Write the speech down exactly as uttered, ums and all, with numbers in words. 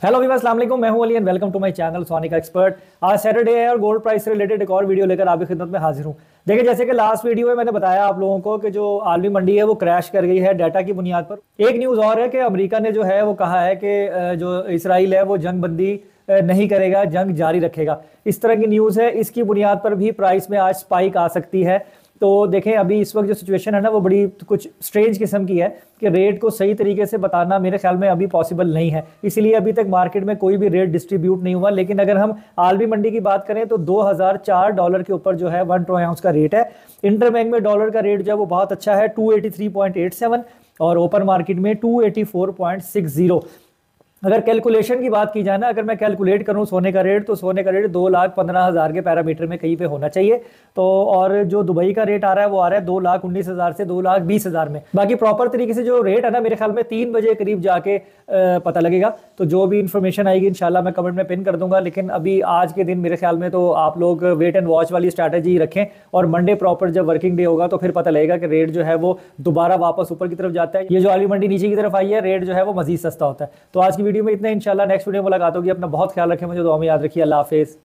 Hello Weaver, अस्सलाम वालेकुम। मैं हूं Ali and welcome to my channel Sonika expert. आज सैटरडे है और गोल्ड प्राइस से रिलेटेड एक और वीडियो लेकर आपकी खिदमत में हाजिर हूं। देखिए, जैसे कि लास्ट वीडियो में मैंने बताया आप लोगों को कि जो आलमी मंडी है वो क्रैश कर गई है डाटा की बुनियाद पर। एक न्यूज़ और है कि अमेरिका ने जो है वो कहा है कि अ, जो इसराइल है वो जंग बंदी अ, नहीं करेगा, जंग जारी रखेगा। इस तरह की न्यूज़ है। इसकी बुनियाद पर भी प्राइस में आज स्पाइक आ सकती है। तो देखें, अभी इस वक्त जो सिचुएशन है ना वो बड़ी कुछ स्ट्रेंज किस्म की है कि रेट को सही तरीके से बताना मेरे ख्याल में अभी पॉसिबल नहीं है। इसीलिए अभी तक मार्केट में कोई भी रेट डिस्ट्रीब्यूट नहीं हुआ। लेकिन अगर हम आलमी मंडी की बात करें तो दो हज़ार चार डॉलर के ऊपर जो है वन ट्रो आउंस का रेट है। इंटरबैंक में डॉलर का रेट जो है वो बहुत अच्छा है, two eighty three point eight seven, और ओपन मार्केट में two eighty four point six zero. अगर कैलकुलेशन की बात की जाए ना, अगर मैं कैलकुलेट करूं सोने का रेट, तो सोने का रेट दो लाख पंद्रह हज़ार के पैरामीटर में कहीं पे होना चाहिए। तो और जो दुबई का रेट आ रहा है वो आ रहा है दो लाख उन्नीस हज़ार से दो लाख बीस हज़ार में। बाकी प्रॉपर तरीके से जो रेट है ना, मेरे ख्याल में तीन बजे करीब जाके आ, पता लगेगा। तो जो भी इन्फॉर्मेशन आएगी इंशाल्लाह मैं कमेंट में पिन कर दूंगा। लेकिन अभी आज के दिन मेरे ख्याल में तो आप लोग वेट एंड वॉच वाली स्ट्रैटेजी रखें, और मंडे प्रॉपर जब वर्किंग डे होगा तो फिर पता लगेगा कि रेट जो है वो दोबारा वापस ऊपर की तरफ जाता है। ये जो आलमी मंडी नीचे की तरफ आई है, रेट जो है वो मजीद सस्ता होता है। तो आज की वीडियो में इतना, इंशाल्लाह नेक्स्ट वीडियो में मुलाकात होगी। अपना बहुत ख्याल रखें, मुझे दुआ में याद रखिए। अल्लाह हाफिज़।